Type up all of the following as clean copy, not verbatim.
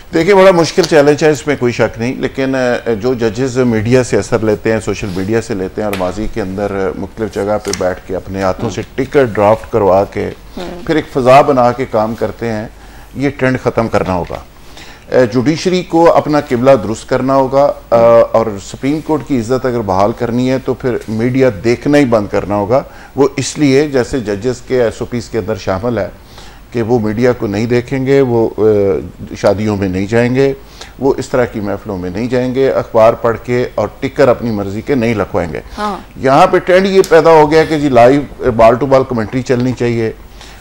देखिए, बड़ा मुश्किल चैलेंज है, इसमें कोई शक नहीं, लेकिन जो जजेस मीडिया से असर लेते हैं, सोशल मीडिया से लेते हैं और माजी के अंदर मुख्तलिफ जगह पे बैठ के अपने हाथों से टिकट ड्राफ्ट करवा के फिर एक फ़ज़ा बना के काम करते हैं, ये ट्रेंड ख़त्म करना होगा। जुडिशरी को अपना किबला दुरुस्त करना होगा और सुप्रीम कोर्ट की इज़्ज़त अगर बहाल करनी है तो फिर मीडिया देखना ही बंद करना होगा। वो इसलिए जैसे जजेस के SOPs के अंदर शामिल है कि वो मीडिया को नहीं देखेंगे, वो शादियों में नहीं जाएंगे, वो इस तरह की महफिलों में नहीं जाएंगे, अखबार पढ़ के और टिकर अपनी मर्जी के नहीं लखवाएंगे। हाँ। यहाँ पे ट्रेंड ये पैदा हो गया कि जी live ball to ball commentary चलनी चाहिए।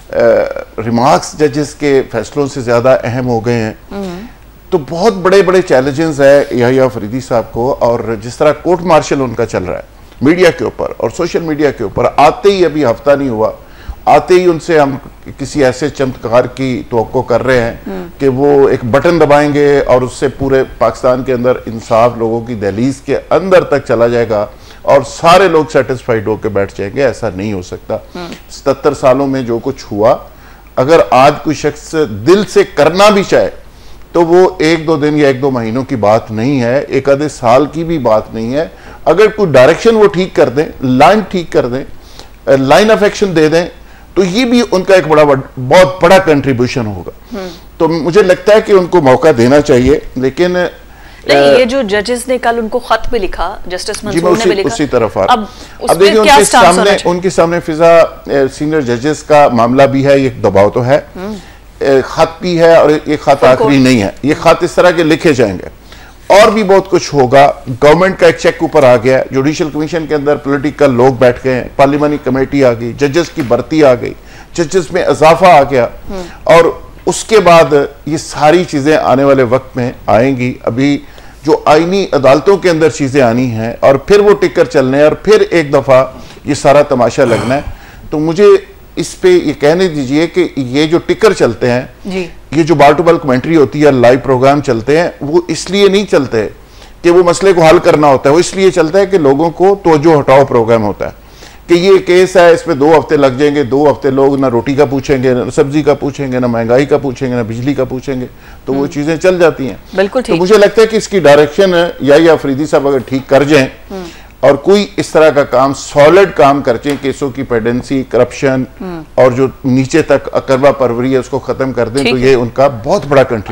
रिमार्क्स जजेस के फैसलों से ज़्यादा अहम हो गए हैं। तो बहुत बड़े बड़े चैलेंजेस है याहिया अफरीदी साहब को, और जिस तरह कोर्ट मार्शल उनका चल रहा है मीडिया के ऊपर और सोशल मीडिया के ऊपर, आते ही अभी हफ्ता नहीं हुआ, आते ही उनसे हम किसी ऐसे चमत्कार की तवक्को कर रहे हैं कि वो एक बटन दबाएंगे और उससे पूरे पाकिस्तान के अंदर इंसाफ लोगों की दहलीज के अंदर तक चला जाएगा और सारे लोग सेटिस्फाइड होकर बैठ जाएंगे। ऐसा नहीं हो सकता। 77 सालों में जो कुछ हुआ, अगर आज कोई शख्स दिल से करना भी चाहे तो वो 1-2 दिन या 1-2 महीनों की बात नहीं है, एक आधे साल की भी बात नहीं है। अगर कोई डायरेक्शन वो ठीक कर दें, लाइन ठीक कर दें, लाइन ऑफ एक्शन दे दें, तो ये भी उनका एक बहुत बड़ा कंट्रीब्यूशन होगा। तो मुझे लगता है कि उनको मौका देना चाहिए। लेकिन ये जो जजेस ने कल उनको खत भी लिखा, जस्टिस मंसूर ने भी लिखा, उसी तरफ अब देखिए उनके सामने फिजा सीनियर जजेस का मामला भी है, ये दबाव तो है, खत भी है और ये खत आखिरी नहीं है। ये खत इस तरह के लिखे जाएंगे और भी बहुत कुछ होगा। गवर्नमेंट का एक चेक ऊपर आ गया, जुडिशल कमीशन के अंदर पॉलिटिकल लोग बैठ गए हैं, पार्लियामानी कमेटी आ गई, जजेस की भर्ती आ गई, जजेस में इजाफा आ गया और उसके बाद ये सारी चीजें आने वाले वक्त में आएंगी। अभी जो आईनी अदालतों के अंदर चीजें आनी हैं और फिर वो टिकर चलने और फिर एक दफा ये सारा तमाशा लगना है। तो मुझे इस पे ये कहने दीजिए कि ये जो टिकर चलते हैं जी, ये जो बाल टू बाल कमेंट्री होती है, लाइव प्रोग्राम चलते हैं, वो इसलिए नहीं चलते कि वो मसले को हल करना होता है, वो इसलिए चलता है कि लोगों को तवज्जो हटाओ प्रोग्राम होता है कि ये केस है, इसमें 2 हफ्ते लग जाएंगे, 2 हफ्ते लोग ना रोटी का पूछेंगे, ना सब्जी का पूछेंगे, ना महंगाई का पूछेंगे, ना बिजली का पूछेंगे, तो वो चीजें चल जाती हैं। बिल्कुल ठीक। तो मुझे लगता है कि इसकी डायरेक्शन याहिया अफरीदी साहब अगर ठीक कर जाएं और कोई इस तरह का काम सॉलिड काम करते हैं, केसों की पेंडेंसी, करप्शन और जो नीचे तक अकरबा परवरी है उसको खत्म कर दें, तो ये उनका बहुत बड़ा कंट्रीब्यूशन